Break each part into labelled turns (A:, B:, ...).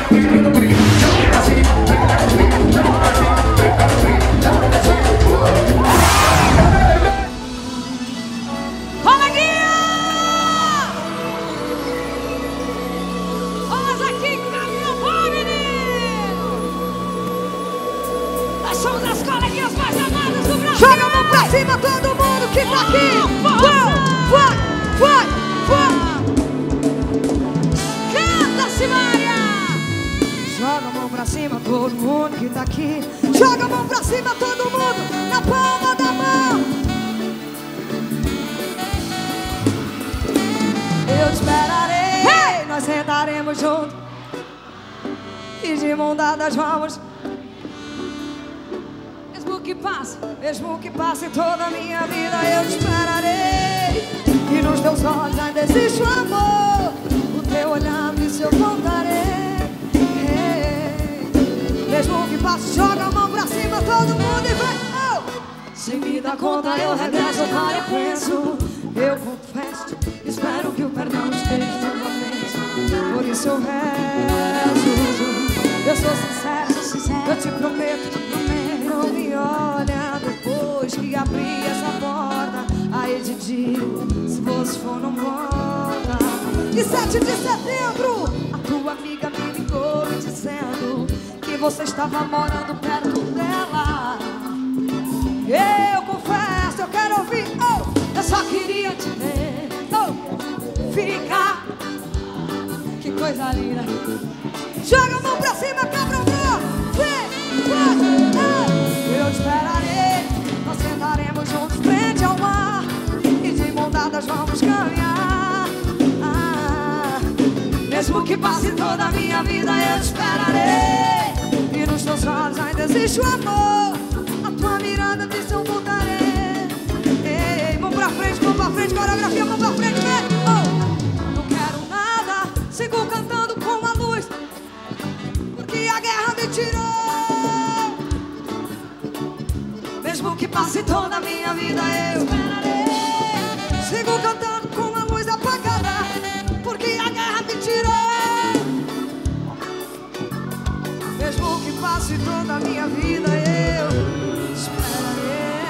A: Vamos, mesmo que passe toda a minha vida, eu te esperarei. E nos teus olhos ainda existe o amor. O teu olhar me disse eu voltarei. Mesmo que passe, joga a mão pra cima, todo mundo e vem. Oh! Sem me dar conta eu regresso, cara, eu penso. Eu confesso, espero que o perdão esteja novamente. Por isso eu rezo. Eu sou sincero, eu te prometo, não me olha depois que abrir essa porta. Aí te digo, se você for não volta. E 7 de setembro, a tua amiga me ligou me dizendo que você estava morando perto dela. Eu confesso, eu quero ouvir, oh, eu só queria te ver, oh, ficar. Que coisa linda. Joga a mão pra cima, cabra amor. Eu te esperarei. Nós sentaremos juntos frente ao mar e de mão dadas vamos caminhar. Mesmo que passe toda a minha vida, eu te esperarei. E nos teus olhos ainda existe o amor. A tua mirada diz eu voltarei. Ei, mão pra frente, coreografia, mão pra frente, vem. Oh, não quero nada, sigo cantando com a luz. Porque a guerra me tirou. Mesmo que passe toda a minha vida, eu esperarei. Sigo cantando com a luz apagada. Porque a guerra me tirou. Mesmo que passe toda a minha vida, eu esperarei.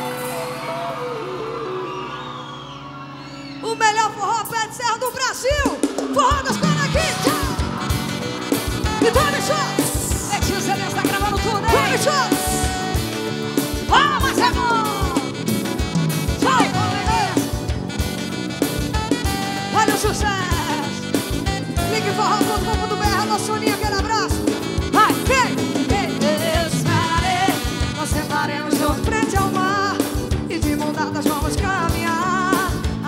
A: O melhor forró pé de serra do Brasil. Forró das Conakry. E Tony Shots! É que o Zé está gravando tudo, hein? Tony Shots! Ah, mas é bom! Vai, beleza! Olha o sucesso! Ligue forró, todo mundo berra, nosso Soninho, aquele abraço! Vai, vem! Eu esperarei, nós sentaremos juntos frente ao mar e de mão dadas vamos caminhar.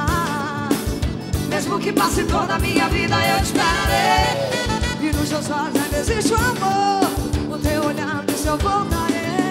A: Mesmo que passe toda a minha vida, eu te esperarei. E nos teus olhos ainda existe o amor. O teu olhar me disse eu voltarei.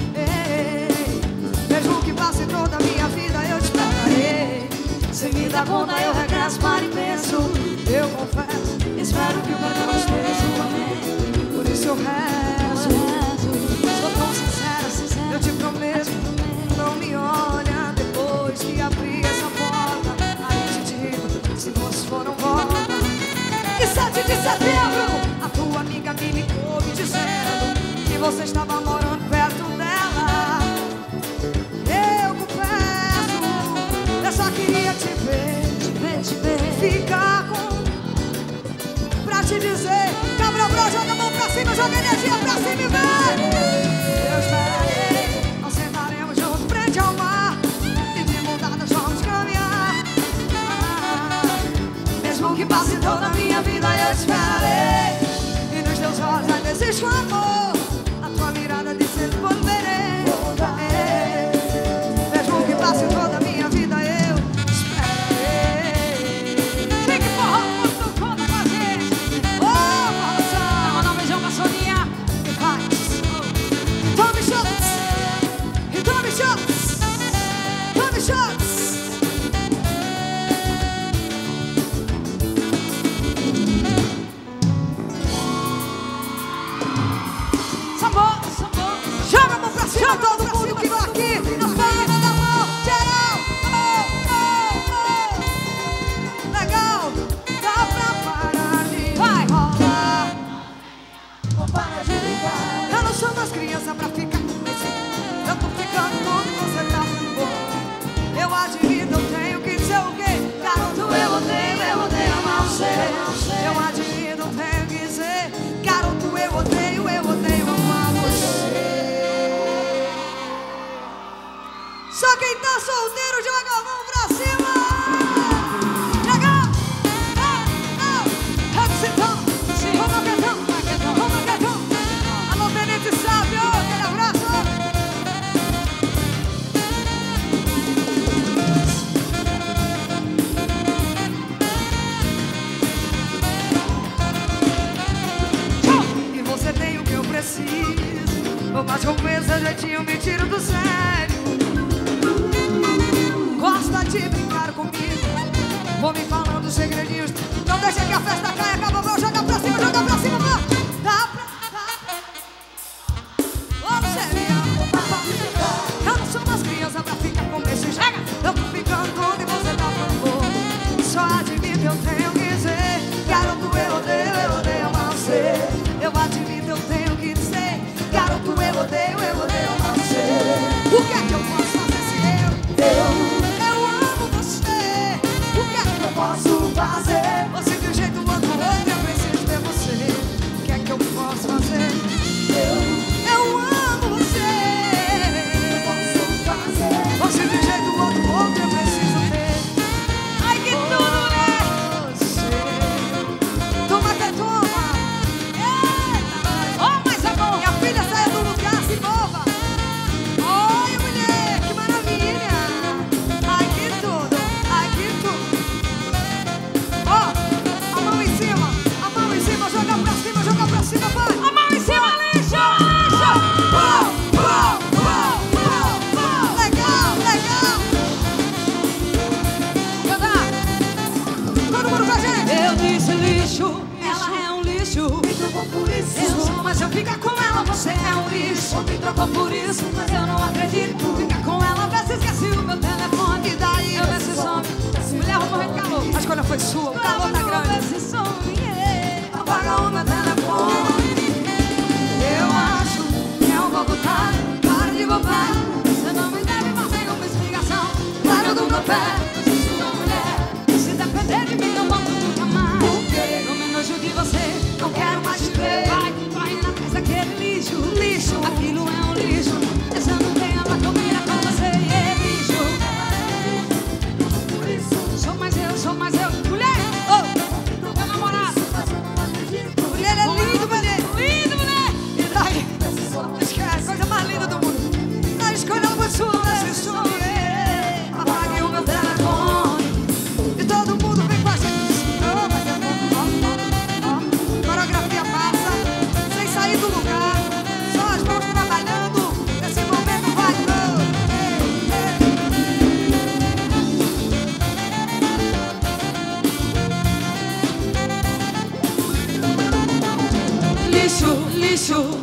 A: Mesmo que passe toda a minha vida, eu te esperarei. Se me dá conta eu regresso para e penso. Eu confesso, espero que o perdão esteja novamente. Por isso eu rezo. Sou tão sincera, eu te prometo. Não me olha depois que abrir essa porta. Aí te digo, se você for não volta. E 7 de setembro, a tua amiga me ligou me dizendo que você estava morando perto dela. Eu confesso, eu só queria te ver, ficar com... Pra te dizer, cabra bro, joga a mão pra cima, joga energia pra cima e vem. Eu esperarei, nós sentaremos juntos frente ao mar e de mão dadas vamos caminhar. Mesmo que passe toda a minha vida, eu te esperarei. E nos teus olhos ainda existe o amor. A tua mirada dizendo voltarei. Mesmo que passe toda a minha vida, eu te esperarei. Fique forró, tu conta com a gente. Oh, Paulão, manda um beijão pra Soninha. E vai. Tome shots. E tome shots. Tome shots. Mas com esse jeitinho me tiro do sério. Gosta de brincar comigo, vou me falando segredinhos. Não deixa que a festa caia, acaba, vou jogar pra cima, vou. Dá pra... Você me ama, eu não sou umas crianças pra ficar com esse chega. Eu tô ficando todo e você tá falando. Só admito, eu tenho que dizer, garoto, eu odeio você. Eu admito, eu tenho que dizer, garoto, eu odeio você. O que é que eu posso fazer se eu amo você? O que é que eu posso fazer? Você de um jeito ou outro, eu preciso ter você. O que é que eu posso fazer? Eu amo você. Você de um jeito ou outro, eu preciso ter. Ai, que tudo, né? Você. Toma que toma. Eita, oh, mas é bom. Minha filha saiu do lugar, se mova. Oi, mulher, que maravilha. Ai, que tudo. Ó, a mão em cima, joga pra cima, vai. A mão em cima, lixo. Legal. Cantar. Todo mundo com a gente. Eu disse lixo, ela é um lixo. Me trocou por isso. Eu sou, mas eu fico com ela, você é um lixo. Me trocou por isso, mas eu não acredito. Fica com ela, vê se esqueci o meu telefone. E daí eu vê se some. Mulher, vou morrer de calor. A escolha foi sua, o calor tá grande. Vê se some, apaga o meu telefone. Eu acho que é um pouco tarde. Para de bobar. Você não me deve mais nenhuma explicação. Para do meu pé. Sua mulher. Se depender de mim, não volto nunca mais. Não me nojo de você. Não quero mais te ver. Vai na casa daquele lixo. Aquilo é um lixo. Essa não tem a pra comer com você. É lixo. Sou mais eu. Mulher! Ô! Meu namorado! Mulher é lindo, mulher! E daí? Esquece, coisa mais linda do mundo. A escolha foi sua, mas se apague o meu telefone. E todo mundo vem com a gente. Coreografia passa, sem sair do lugar. Só as mãos trabalhando. Esse momento vai. Lixo.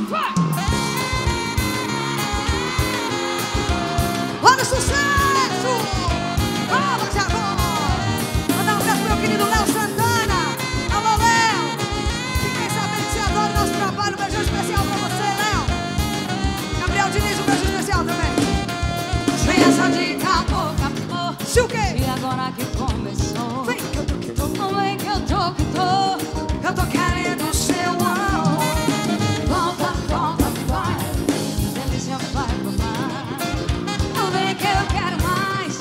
A: Olha o sucesso! Vamos, amor! Mandar um beijo pro meu querido Léo Santana. Alô, Léo! Fiquei sabendo que você adora o nosso trabalho. Um beijão especial pra você, Léo. Gabriel Diniz, um beijo especial também. Sem essa de acabou. Se o quê? E agora que começou. Vem que eu tô que tô. Vem que eu tô. Eu tô querendo o seu amor. Volta, vai. Delícia vai provar. Não vem que eu quero mais.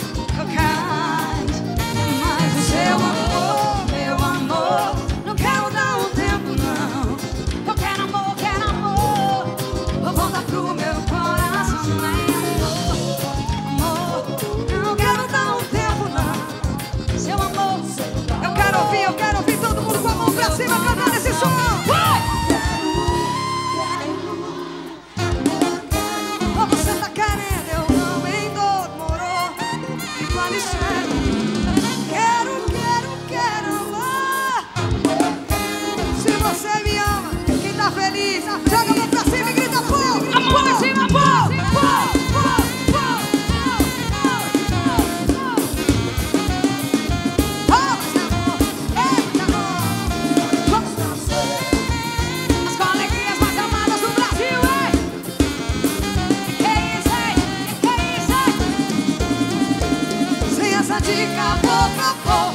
A: Mais o seu amor, meu amor. Não quero dar um tempo, não. Eu quero amor. Vou voltar pro meu coração, amor. Não quero dar um tempo, não. Seu amor. Eu quero ouvir todo mundo com a mão pra cima, cantando esse som. Você tá querendo, eu não demorou. Igual isso quero amar. Se você me ama, quem tá feliz, joga a mão pra cima e grita pô. A mão pra cima, pô. As alegrias mais amadas do Brasil, hein? Sem essa dica, acabou.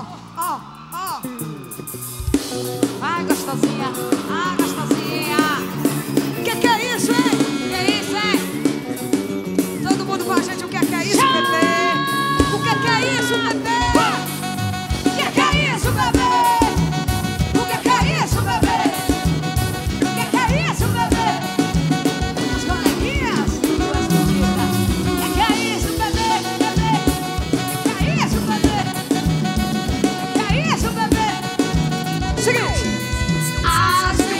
A: Ai, gostosinha. Que é isso, hein? Todo mundo com a gente, o que é isso, bebê? O que é isso, bebê? O que é isso, bebê? O que é isso, bebê? O que é isso, bebê? As coleguinhas, duas medidas. O que é isso, bebê? O que é isso, bebê? O que é isso, bebê? Seguinte. As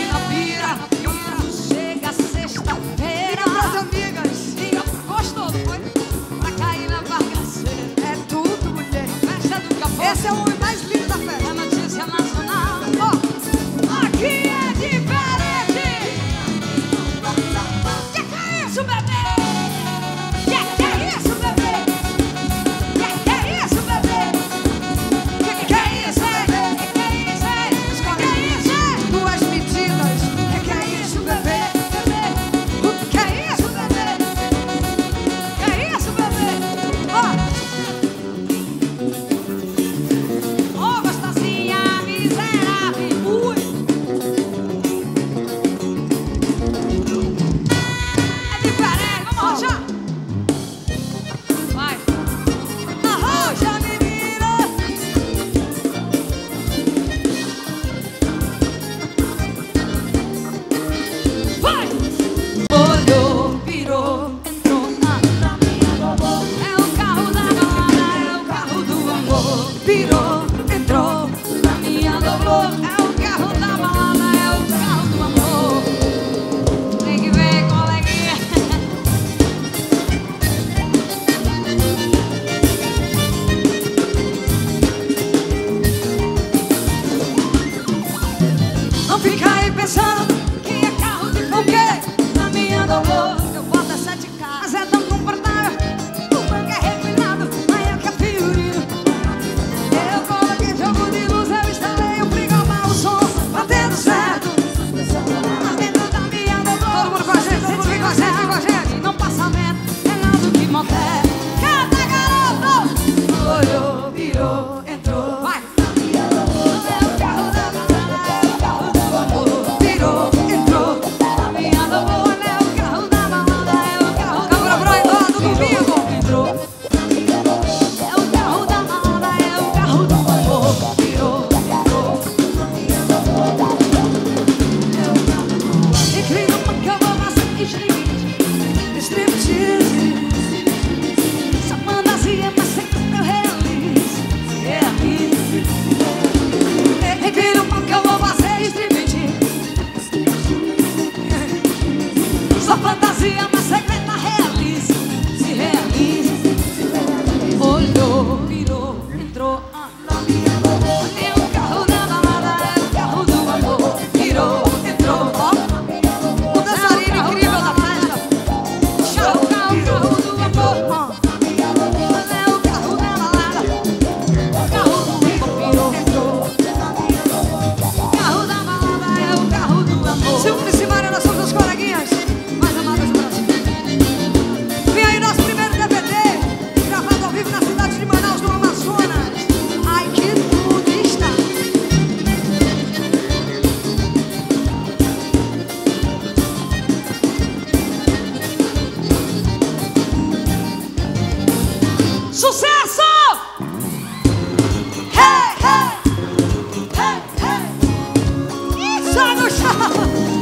A: Joga o chão.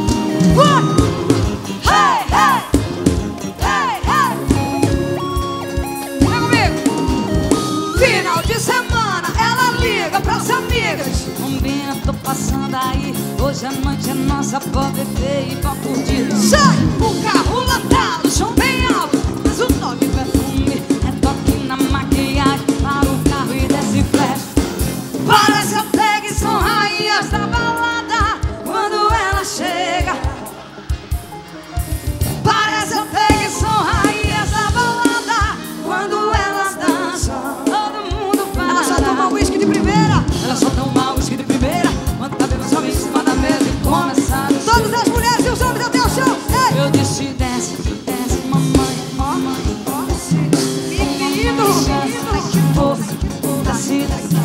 A: Hey, hey. Hey, hey. Vem comigo. Final de semana, ela liga pras amigas.
B: Combina, tô passando aí. Hoje a noite é nossa, pode beber e pode curtir.
A: Sai, o carro lotado, som bem alto, mas o toque
B: Perfume é toque na maquiagem. Para o carro e desce flash.
A: parece até que são rainhas da balada quando ela chega. Parece até que são rainhas da balada quando elas dançam.
B: Todo mundo para.
A: Ela só toma uísque de primeira.
B: Ela só toma uísque de primeira. Quando tá bebendo só em cima da mesa e começa a descer.
A: Todas as mulheres e os homens até o chão. Ei!
B: Eu disse desce, desce, mamãe, mamãe.
A: Menino,
B: Ai que força, desce, desce,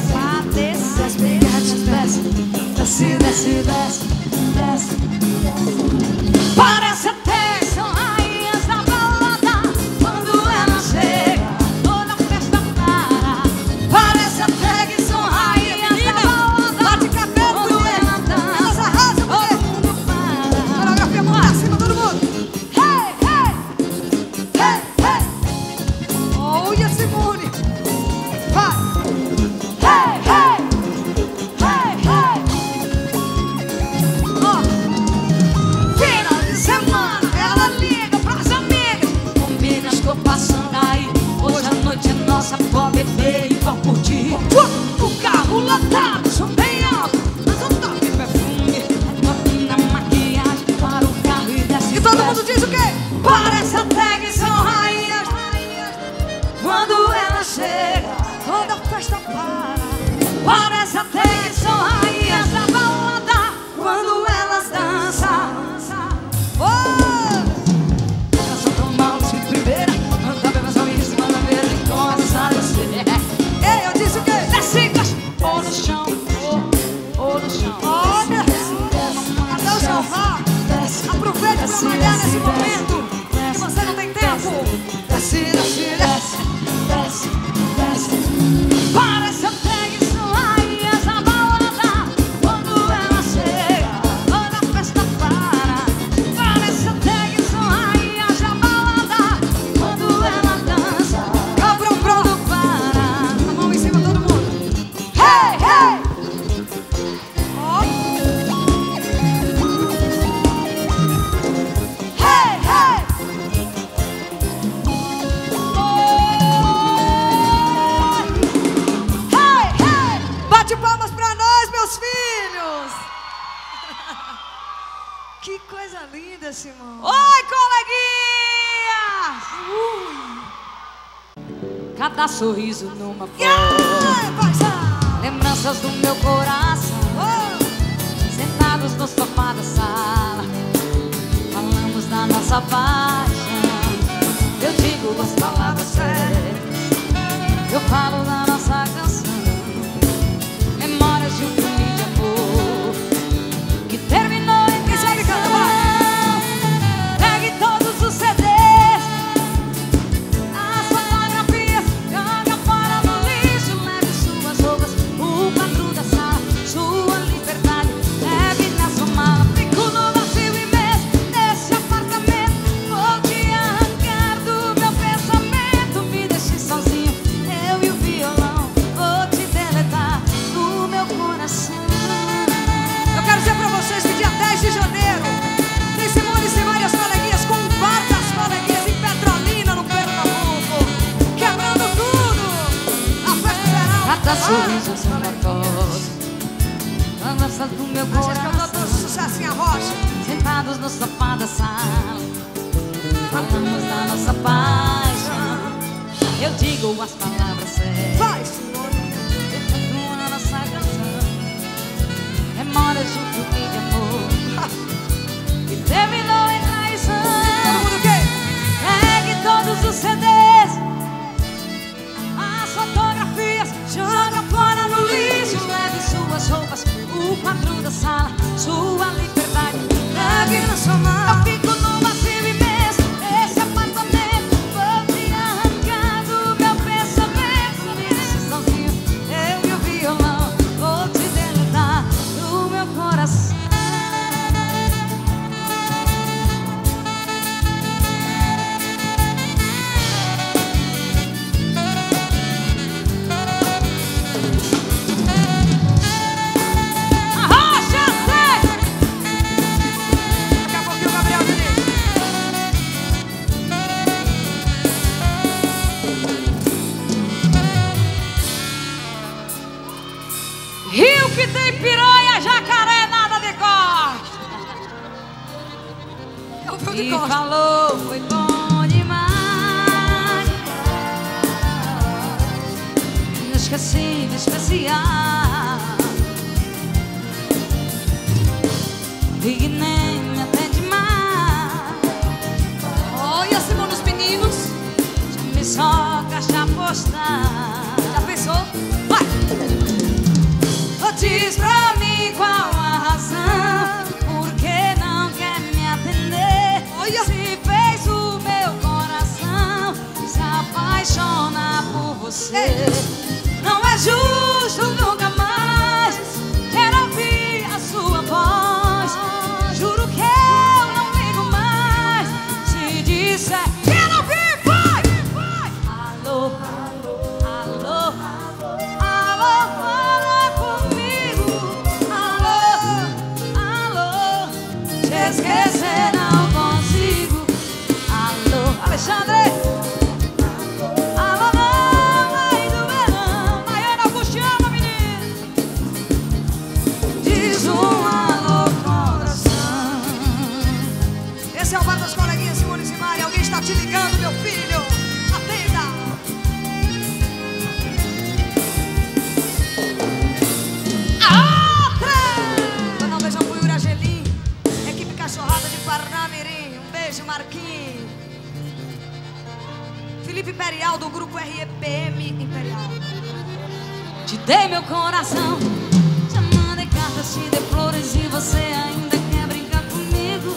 B: desce, desce, desce, desce.
A: parece até que são rainhas da balada quando ela chega.
B: Toda festa para.
A: Parece até que são rainhas da balada. Bate cabelo, mulher. Elas arrasam, mulher.
B: Todo mundo para.
A: Coreografia, mão pra cima, todo mundo. Hey, hey. Hey, hey. Olha, Simone. Vai. Hey, hey. Hey, hey. Ó. Final de semana, ela liga pras amigas.
B: Combina, estou passando aí. Hoje a noite é nossa, pode beber e pode curtir.
A: O carro lotado, som bem alto, mas o toque
B: Perfume é toque na maquiagem. Para o carro e desce.
A: e todo
B: flash.
A: mundo diz o quê? Parece até que são rainhas quando ela chega, toda festa para. Parece até que são rainhas da balada quando elas dançam. Oh!
B: Ela só toma uísque de primeira. Quando tá bebendo só em cima da mesa e começa a descer.
A: Ei, eu disse o quê? Desce, desce.
B: Ou no chão, ou no chão.
A: Olha, até o chão, vá. Aproveite pra malhar nesse momento que você não tem tempo. Desce, desce, desce.
B: Desce, desce.
A: Parece até que são rainhas da balada quando ela chega, toda festa para. Parece até que são rainhas da balada quando ela dança. Cabram pronto para. A mão em cima, todo mundo. Hey, hey. Ó. Hey, hey. Hey, hey. Bate palmas pra nós, meus filhos. Que coisa linda, Simão.
B: Oi, coleguinha! Cada sorriso numa foto.
A: Yeah, paizão.
B: Lembranças do meu coração.
A: Oh.
B: Sentados no sofá da sala, falamos da nossa paixão. Eu digo as palavras certas, eu falo da nossa canção. Memórias de um filme de amor que terminou em
A: Quem sabe cantar, vai.
B: Pegue todos os CDs, as fotografias, joga fora no lixo. Leve suas roupas, o quadro da sala, sua liberdade. Leve na sua mala, fico no vazio imenso desse apartamento. Vou te arrancar do meu pensamento. Me deixe sozinho, eu e o violão. Vou te deletar do meu coração.
A: Eu quero dizer pra vocês que dia 10 de janeiro tem Simone Simar e as coleguinhas com várias coleguinhas em Petrolina, no Pernambuco, quebrando tudo. A festa geral.
B: Cada sorriso é uma foto, lembranças do meu
A: A gente cantou todo
B: coração.
A: sucesso em a rocha.
B: Sentados no sofá da sala, falamos da nossa paixão. Eu digo as palavras certas,
A: Vai, Simone.
B: eu canto a nossa canção. Memórias de um filme de amor que terminou em
A: Todo
B: traição.
A: mundo o quê?
B: Pegue todos os CDs, as fotografias, joga fora no lixo. Leve suas roupas, o quadro da sala, sua liberdade. Leve na sua mão. Eu fico no vazio imenso desse apartamento. Vou te arrancar do meu pensamento. Me deixe sozinho, eu e o violão. Vou te deletar do meu coração.
A: tô de
B: E
A: costas.
B: falou, foi bom demais. Inesquecível, especial. E que nem me atende mais.
A: Olha, Simone, os meninos.
B: Me só caixa postal.
A: Já pensou? Vai!
B: Diz pra mim qual a razão, por que não quer me atender?
A: Olha!
B: Se fez o meu coração se apaixonar por você. Não é justo, nunca mais quero ouvir a sua voz. Juro que eu não ligo mais. Se disser quero ouvir, vai! Alô, alô, alô, alô, fala comigo. Alô, alô, te esquecer não consigo. Alô, Alexandre. Alô, mãe do verão. Maiana Augustiana, menina. Diz um alô, coração.
A: Esse é o bar das coleguinhas, Simone e Simaria. Alguém está te ligando, meu filho. Atenda. Mandar um beijão pro Yuri Angelim. Equipe Cachorrada de Parnamirim. Um beijo, Marquinhos. Felipe Imperial, do grupo REPM Imperial.
B: Te dei meu coração, te mandei cartas, te dei flores e você ainda quer brincar comigo.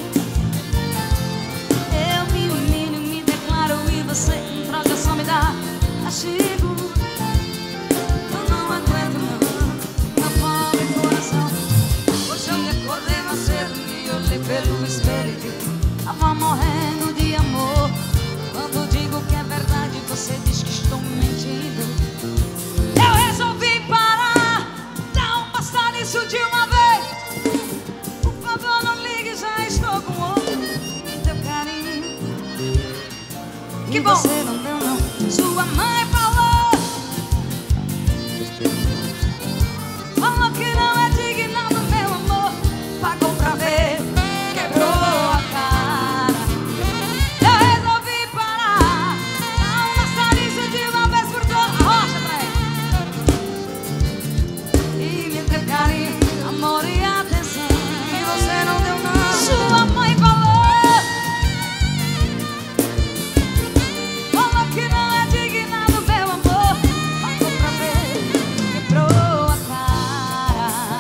B: Eu me humilho, me declaro e você em troca só me dá castigo. Eu não aguento não, meu pobre coração. Hoje eu me acordei mais cedo e olhei pelo espelho e vi, tava morrendo de amor. Quando digo que é verdade, você diz que estou mentindo. Eu resolvi parar, não passar nisso de uma vez. Por favor, não ligue, já estou com outro. Me deu carinho.
A: Que
B: E
A: bom.
B: você não deu, não. Sua mãe falou. Falou que não é digna do meu amor. Pagou pra ver, quebrou a cara. Eu resolvi parar, não passar nisso de uma vez por todas. Rocha pra ele. E me deu carinho, amor e atenção.
A: E você não deu nada.
B: Sua mãe falou. Falou que não é digna do meu amor. Pagou pra ver, quebrou a cara.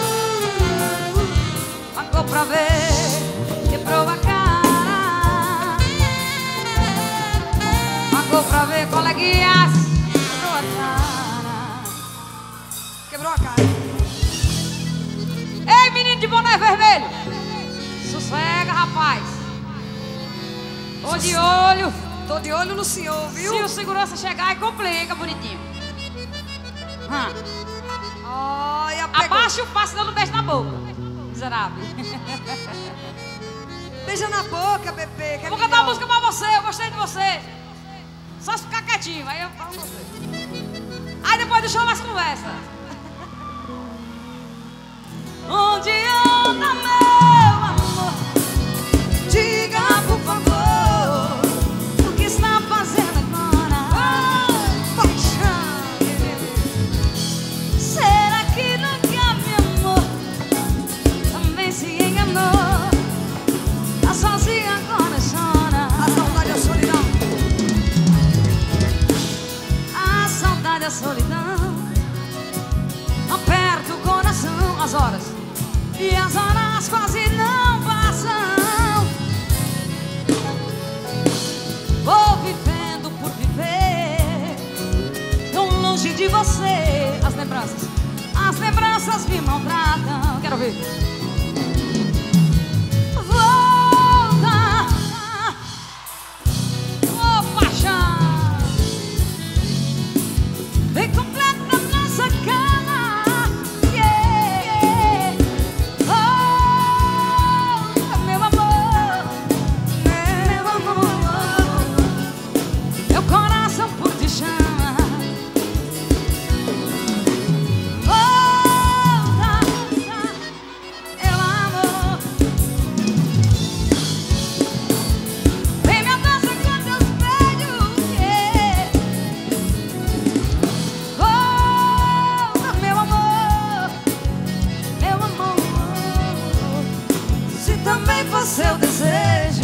B: Pagou pra ver, quebrou a cara. Pagou pra ver, coleguinhas, quebrou a cara.
A: Quebrou a cara.
B: Ei, menino de boné vermelho, sossega, rapaz. Tô de olho.
A: Tô de olho no senhor, viu?
B: Se o segurança chegar, complica, bonitinho.
A: Olha, pegou.
B: Abaixa o passo, dando um beijo na boca. Miserável.
A: Beija na boca, bebê. Que é
B: Vou cantar uma
A: melhor.
B: música pra você, eu gostei de você. Só se ficar quietinho, aí eu falo com você. Aí depois do show nós conversa. Onde anda meu amor?
A: Diga, por favor.
B: O que está fazendo agora?
A: Paixão.
B: Será que nunca me amou? Também se enganou. Tá sozinha agora chora.
A: A saudade e a solidão.
B: A saudade e a solidão aperta o coração às horas. E
A: também fosse seu desejo.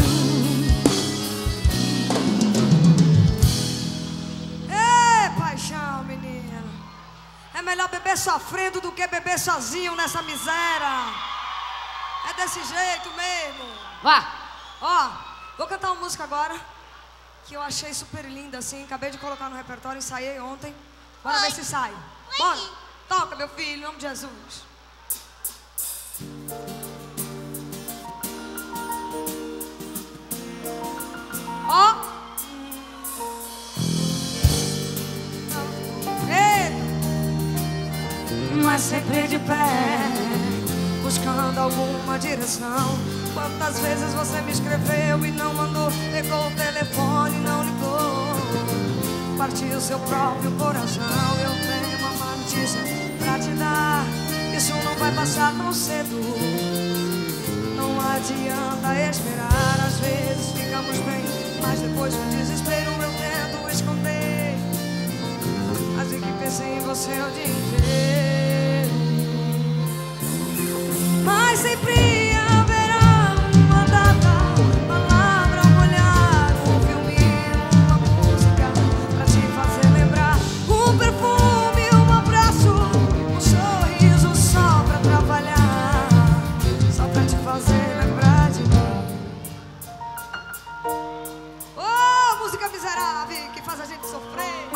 A: Ei, paixão, menina. É melhor beber sofrendo do que beber sozinho nessa miséria. É desse jeito mesmo.
B: Vá.
A: Ó, vou cantar uma música agora que eu achei super linda, assim. Acabei de colocar no repertório, ensaiei ontem. Bora ver se sai. Bora. Toca, meu filho, em nome de Jesus. Ó. Mas sempre de pé, buscando alguma direção. Quantas vezes você me escreveu e não mandou, pegou o telefone e não ligou. Partiu seu próprio coração. Eu tenho uma má notícia pra te dar. Isso não vai passar tão cedo. Não adianta esperar. Às vezes ficamos bem, mas depois do desespero eu tento esconder. Assim que pensei em você o dia inteiro. Mas sempre haverá uma data, palavra, um olhar, um filme, uma música pra te fazer lembrar. Um perfume, um abraço, um sorriso só pra trabalhar, só pra te fazer lembrar de mim. Oh, música miserável que faz a gente sofrer.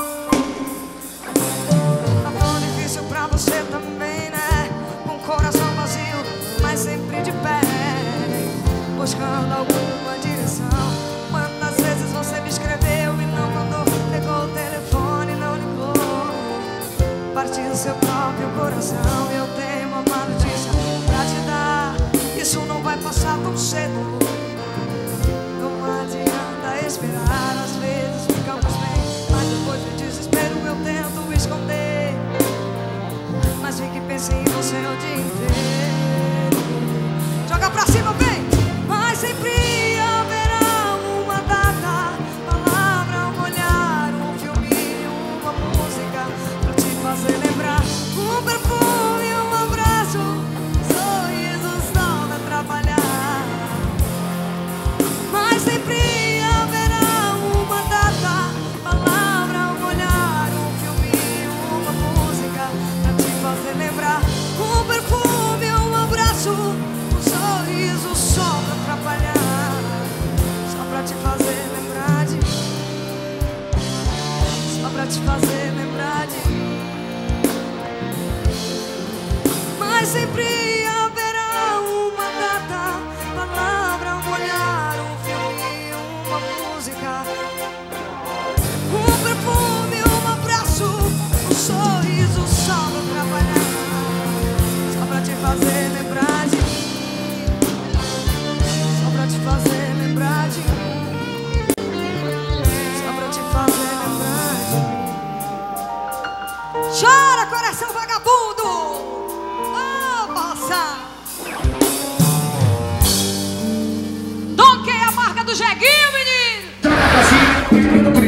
A: Tá tão difícil pra você também, né? Com o coração vazio, mas sempre de pé, buscando alguma direção. Quantas vezes você me escreveu e não mandou, pegou o telefone e não ligou. Partiu seu próprio coração. Eu tenho uma má notícia pra te dar. Isso não vai passar tão cedo. Não adianta esperar. Às vezes ficamos bem, mas depois do desespero eu tento esconder. Mas vi que pensei em você o dia inteiro. Joga pra cima, vem! Mas sempre haverá uma data, palavra, um olhar, um filme, uma música pra te fazer lembrar. Um perfume, um abraço, um sorriso só pra trabalhar. Mas sempre haverá uma data, palavra, um olhar, um filme, uma música pra te fazer lembrar. Um perfume, um abraço, um sorriso só pra atrapalhar, só pra te fazer lembrar de mim, só pra te fazer lembrar de mim. Mas sempre haverá uma data, palavra, um olhar, um filme, uma música, um perfume, um abraço, um sorriso só pra trabalhar, só pra te fazer lembrar de mim, só pra te fazer lembrar de mim, só pra te fazer lembrar de mim. Chora, coração vagabundo! Oh, moça!
B: Dom que é a marca do Jeguinho, menino!